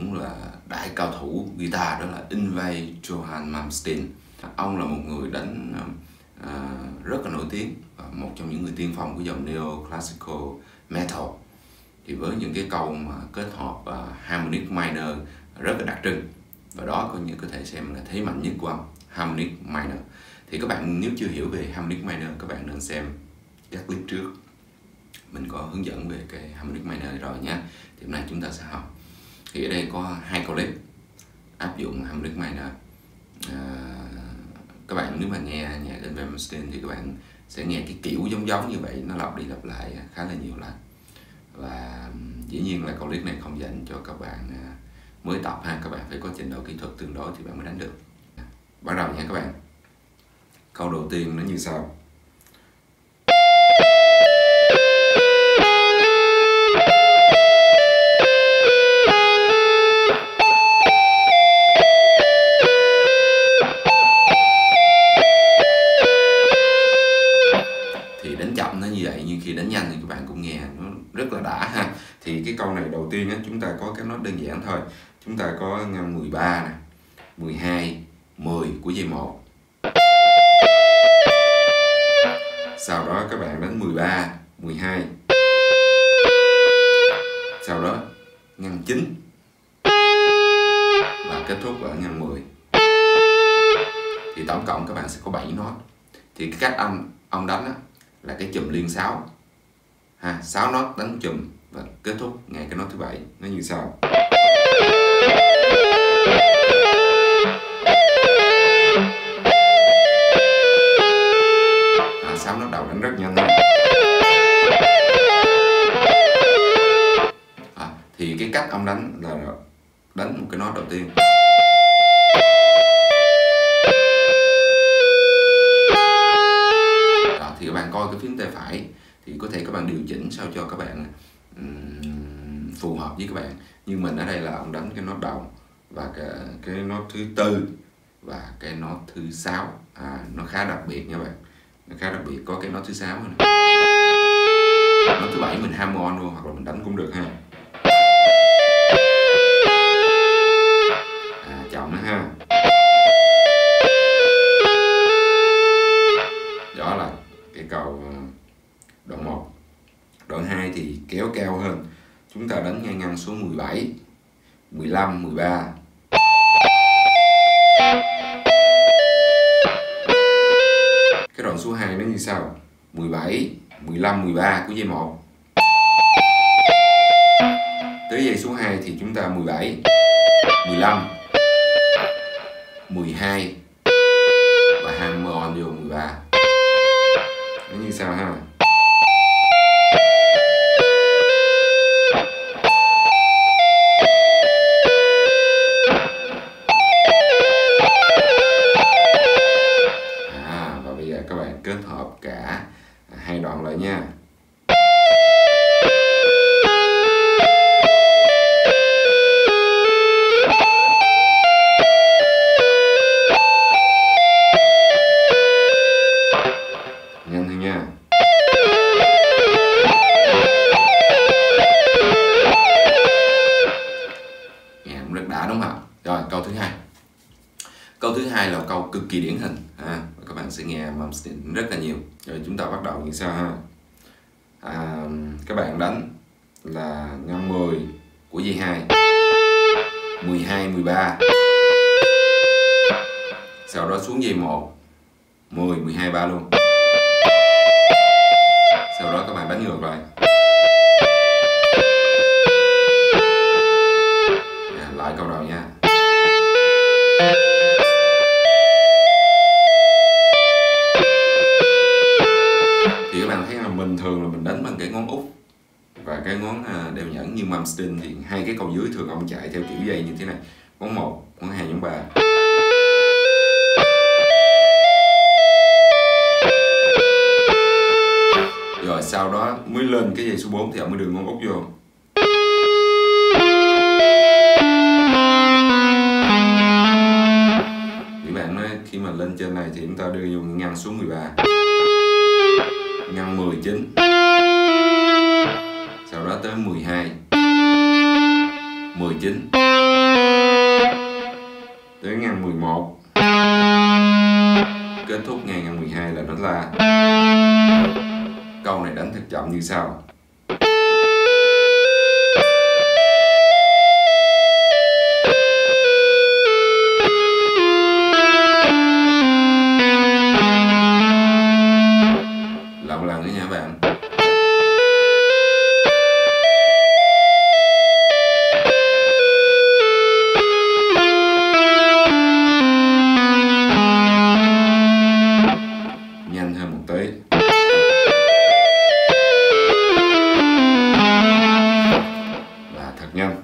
cũng là đại cao thủ guitar, đó là Yngwie Johan Malmsteen. Ông là một người đánh rất là nổi tiếng và một trong những người tiên phong của dòng Neoclassical Metal. Thì với những cái câu mà kết hợp harmonic minor rất là đặc trưng, và đó coi như có thể xem là thế mạnh nhất của ông, harmonic minor. Thì các bạn nếu chưa hiểu về harmonic minor, các bạn nên xem các clip trước, mình có hướng dẫn về cái harmonic minor rồi nhé. Thì hôm nay chúng ta sẽ học. Thì ở đây có 2 clip áp dụng harmonic minor. Các bạn nếu mà nghe nhạc Yngwie Malmsteen thì các bạn sẽ nghe cái kiểu giống như vậy, nó lặp đi lặp lại khá là nhiều lần. Và dĩ nhiên là clip này không dành cho các bạn mới tập ha, các bạn phải có trình độ kỹ thuật tương đối thì bạn mới đánh được. Bắt đầu nha các bạn. Câu đầu tiên nó như sau. Thì đánh chậm nó như vậy, nhưng khi đánh nhanh thì các bạn cũng nghe nó rất là đã ha. Thì cái câu này đầu tiên á, chúng ta có cái nốt đơn giản thôi. Chúng ta có ngăn 13 nè, 12, 10 của dây 1. Sau đó các bạn đánh 13, 12. Sau đó ngăn 9 và kết thúc ở ngăn 10. Thì tổng cộng các bạn sẽ có 7 nốt. Thì cái cách ông đánh á, là cái chùm liên 6 ha, 6 nốt đánh chùm và kết thúc ngay cái nốt thứ 7. Nó như sau. 6 nốt đầu đánh rất nhanh ha. Thì cái cách ông đánh là đánh một cái nốt đầu tiên, thì các bạn coi cái phím tay phải thì có thể các bạn điều chỉnh sao cho các bạn phù hợp với các bạn. Nhưng mình ở đây là ông đánh cái nốt đầu và cái nốt thứ 4 và cái nốt thứ 6. Nó khá đặc biệt nha bạn, nó khá đặc biệt, có cái nốt thứ 6 này. Nốt thứ 7 mình hammer on luôn, hoặc là mình đánh cũng được ha. Chậm nữa ha. Đó là cái câu đoạn 1. Đoạn 2 thì kéo cao hơn. Chúng ta đánh ngay ngăn số 17, 15, 13. Cái đoạn số 2 nó như sau. 17, 15, 13 của dây 1. Tới dây số 2 thì chúng ta 17, 15, 12 và hammer on vô 13. Nó như sau ha. Và bây giờ các bạn kết hợp cả 2 đoạn lại nha. Nhanh thôi nha. Nghe cũng rất đã đúng không? Rồi câu thứ 2. Câu thứ 2 là câu cực kỳ điển hình. Các bạn sẽ nghe Malmsteen rất là nhiều. Rồi chúng ta bắt đầu như sau ha. Các bạn đánh là ngăn 10 của dây 2, 12, 13. Sau đó xuống dây 1, 10, 12, 3 luôn. Sau đó các bạn đánh ngược lại. Lại câu đầu nha. Thì các bạn thấy là bình thường là mình đánh bằng cái ngón út và cái ngón đeo nhẫn, nhưng Malmsteen thì 2 cái câu dưới thường ông chạy theo kiểu dây như thế này. Ngón 1, ngón 2, ngón 3. Rồi sau đó mới lên cái dây số 4 thì ông mới đưa ngón út vô. Các bạn nói khi mà lên trên này thì chúng ta đưa vô ngăn số 13, ngăn 19, sau đó tới 12, 19, tới ngang 11. Kết thúc ngang ngang 12 là nốt La. Câu này đánh thật chậm như sau. Lại một lần nữa nha các bạn. Nhanh hơn một tí. Và thật nhanh.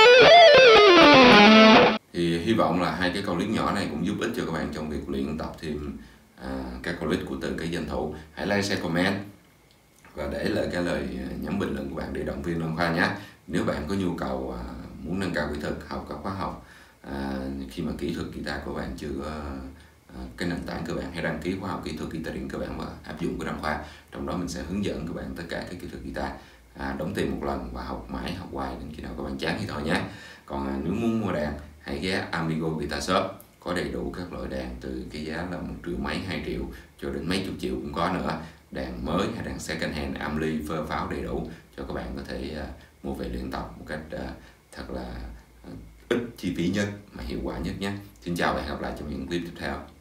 Thì hy vọng là hai cái câu list nhỏ này cũng giúp ích cho các bạn trong việc luyện tập thêm các câu list của từng cái danh thủ. Hãy like, share, comment và để lại cái lời nhắn bình luận của bạn để động viên Đăng Khoa nhé. Nếu bạn có nhu cầu muốn nâng cao kỹ thuật, học các khóa học khi mà kỹ thuật guitar của bạn chưa có cái nền tảng cơ bản, hãy đăng ký khóa học kỹ thuật guitar điện cơ bản và áp dụng của Đăng Khoa. Trong đó mình sẽ hướng dẫn các bạn tất cả các kỹ thuật guitar, đóng tiền một lần và học mãi, học hoài đến khi nào các bạn chán thì thôi nhé. Còn nếu muốn mua đàn, hãy ghé Amigo Guitar Shop, có đầy đủ các loại đàn từ cái giá là 1 triệu mấy, 2 triệu cho đến mấy chục triệu cũng có nữa. Đàn mới hay đàn second hand, ampli, phơ pháo đầy đủ cho các bạn có thể mua về luyện tập một cách thật là ít chi phí nhất mà hiệu quả nhất nhé. Xin chào và hẹn gặp lại trong những clip tiếp theo.